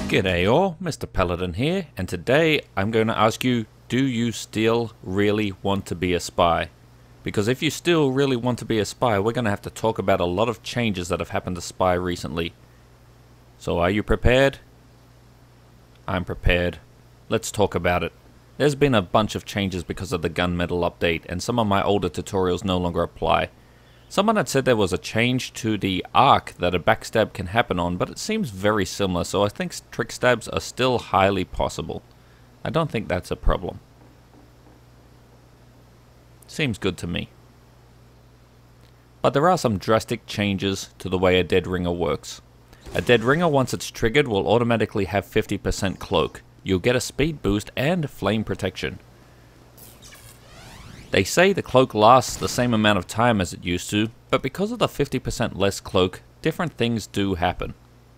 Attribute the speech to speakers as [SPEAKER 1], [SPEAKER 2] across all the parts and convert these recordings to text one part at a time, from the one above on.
[SPEAKER 1] G'day all, MrPaladin here, and today I'm going to ask you, do you still really want to be a spy? Because if you still really want to be a spy, we're going to have to talk about a lot of changes that have happened to spy recently. So are you prepared? I'm prepared. Let's talk about it. There's been a bunch of changes because of the gunmetal update, and some of my older tutorials no longer apply. Someone had said there was a change to the arc that a backstab can happen on, but it seems very similar, so I think trick stabs are still highly possible. I don't think that's a problem. Seems good to me. But there are some drastic changes to the way a dead ringer works. A dead ringer, once it's triggered, will automatically have 50% cloak. You'll get a speed boost and flame protection. They say the cloak lasts the same amount of time as it used to, but because of the 50% less cloak, different things do happen.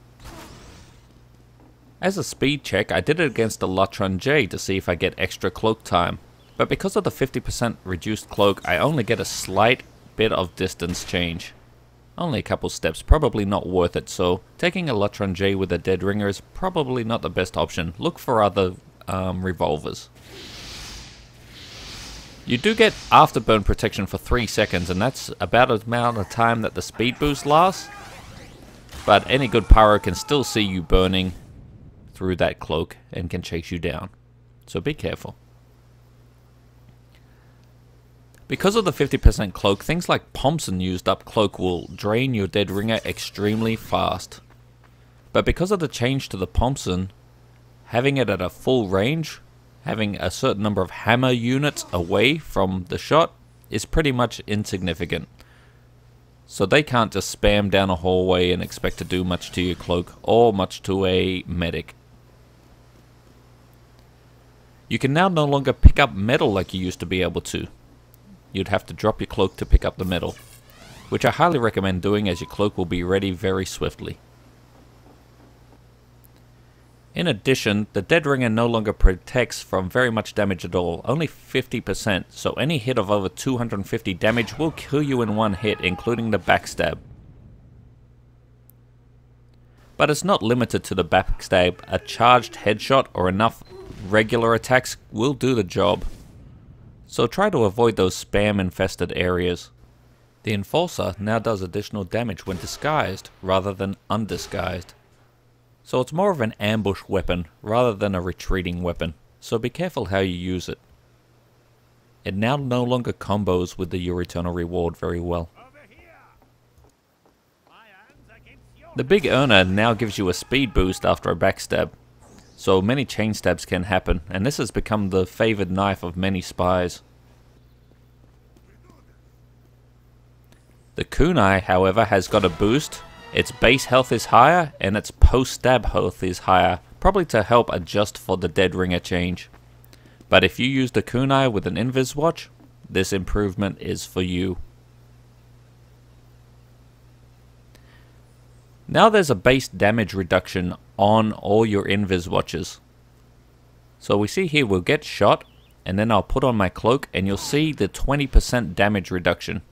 [SPEAKER 1] As a speed check, I did it against the Lotron J to see if I get extra cloak time, but because of the 50% reduced cloak, I only get a slight bit of distance change. Only a couple steps, probably not worth it, so taking a Lotron J with a dead ringer is probably not the best option. Look for other revolvers. You do get afterburn protection for 3 seconds, and that's about the amount of time that the speed boost lasts. But any good pyro can still see you burning through that cloak and can chase you down. So be careful. Because of the 50% cloak, things like Thompson used up cloak will drain your dead ringer extremely fast. But because of the change to the Thompson, having it at a full range, having a certain number of hammer units away from the shot is pretty much insignificant. So they can't just spam down a hallway and expect to do much to your cloak or much to a medic. You can now no longer pick up metal like you used to be able to. You'd have to drop your cloak to pick up the metal, which I highly recommend doing as your cloak will be ready very swiftly. In addition, the dead ringer no longer protects from very much damage at all, only 50%, so any hit of over 250 damage will kill you in one hit, including the backstab. But it's not limited to the backstab. A charged headshot or enough regular attacks will do the job. So try to avoid those spam infested areas. The Enforcer now does additional damage when disguised rather than undisguised. So it's more of an ambush weapon rather than a retreating weapon, so be careful how you use it. It now no longer combos with the Your Eternal Reward very well. The Big Earner now gives you a speed boost after a backstab, so many chain stabs can happen, and this has become the favoured knife of many spies. The Kunai, however, has got a boost. Its base health is higher, and its post-stab health is higher, probably to help adjust for the dead ringer change. But if you use the Kunai with an Invis watch, this improvement is for you. Now there's a base damage reduction on all your Invis watches. So we see here we'll get shot, and then I'll put on my cloak, and you'll see the 20% damage reduction.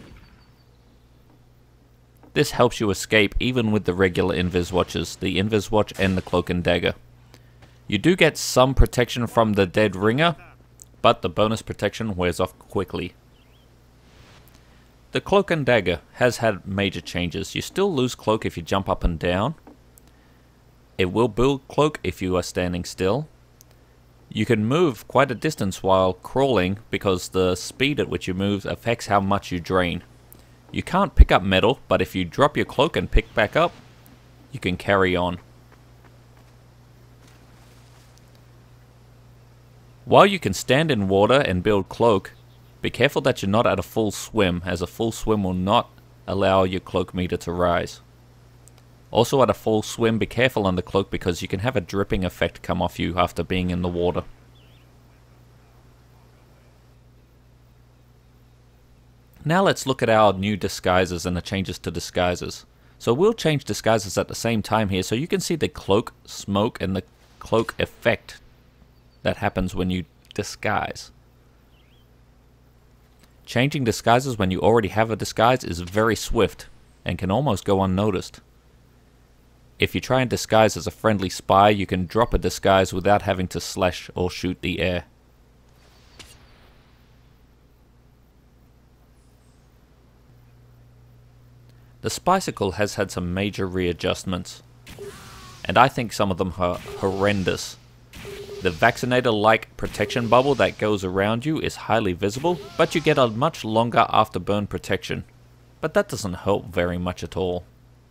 [SPEAKER 1] This helps you escape even with the regular Invis watches, the Invis watch and the cloak and dagger. You do get some protection from the dead ringer, but the bonus protection wears off quickly. The cloak and dagger has had major changes. You still lose cloak if you jump up and down. It will build cloak if you are standing still. You can move quite a distance while crawling because the speed at which you move affects how much you drain. You can't pick up metal, but if you drop your cloak and pick back up, you can carry on. While you can stand in water and build cloak, be careful that you're not at a full swim, as a full swim will not allow your cloak meter to rise. Also at a full swim, be careful on the cloak because you can have a dripping effect come off you after being in the water. Now let's look at our new disguises and the changes to disguises. So we'll change disguises at the same time here so you can see the cloak smoke and the cloak effect that happens when you disguise. Changing disguises when you already have a disguise is very swift and can almost go unnoticed. if you try and disguise as a friendly spy, you can drop a disguise without having to slash or shoot the air. The Spicicle has had some major readjustments, and I think some of them are horrendous. The vaccinator-like protection bubble that goes around you is highly visible, but you get a much longer afterburn protection. But that doesn't help very much at all.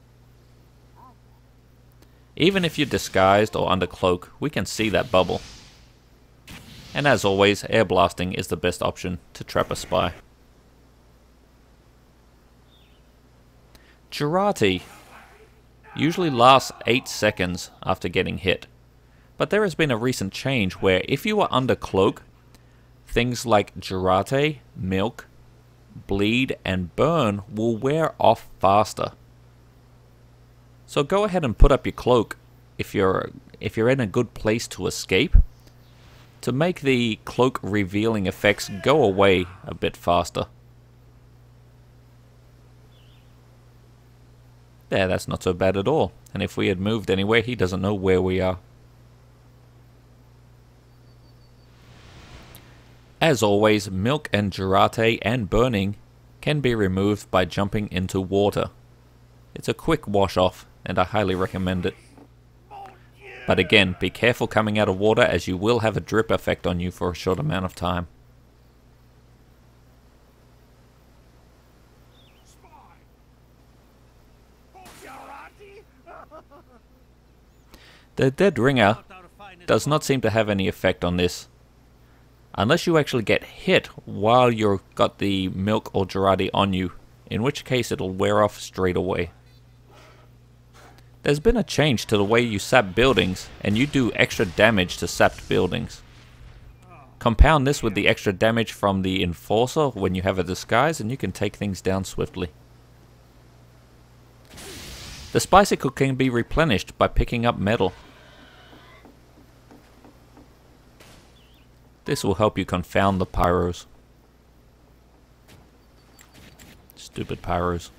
[SPEAKER 1] Even if you're disguised or under cloak, we can see that bubble. And as always, air blasting is the best option to trap a spy. Girati usually lasts 8 seconds after getting hit. But there has been a recent change where if you are under cloak, things like Girate, milk, bleed, and burn will wear off faster. So go ahead and put up your cloak if you're in a good place to escape, to make the cloak revealing effects go away a bit faster. There, that's not so bad at all. And if we had moved anywhere, he doesn't know where we are. As always, milk and Girate and burning can be removed by jumping into water. It's a quick wash off, and I highly recommend it. But again, be careful coming out of water, as you will have a drip effect on you for a short amount of time. The Dead Ringer does not seem to have any effect on this, unless you actually get hit while you've got the milk or Girati on you, in which case it'll wear off straight away. There's been a change to the way you sap buildings, and you do extra damage to sapped buildings. Compound this with the extra damage from the Enforcer when you have a disguise, and you can take things down swiftly. The Spicicle can be replenished by picking up metal. This will help you confound the pyros. Stupid pyros.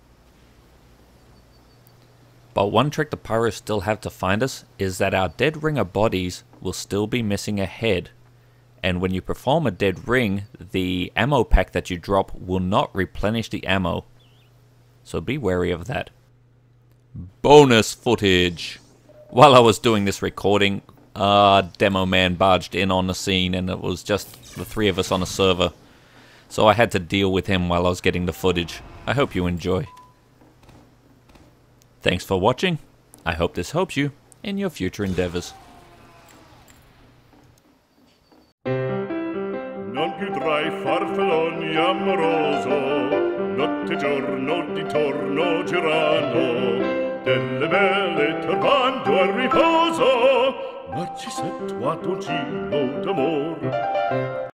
[SPEAKER 1] But one trick the pyros still have to find us is that our Dead Ringer bodies will still be missing a head. And when you perform a dead ring, the ammo pack that you drop will not replenish the ammo. So be wary of that. Bonus footage! While I was doing this recording, Demo Man barged in on the scene, and it was just the 3 of us on a server. So I had to deal with him while I was getting the footage. I hope you enjoy. Thanks for watching. I hope this helps you in your future endeavors.
[SPEAKER 2] Non più tra I farfalloni amoroso, notte giorno di torno girano, delle belle turbando al riposo, Narcisetto a dolcino d'amor.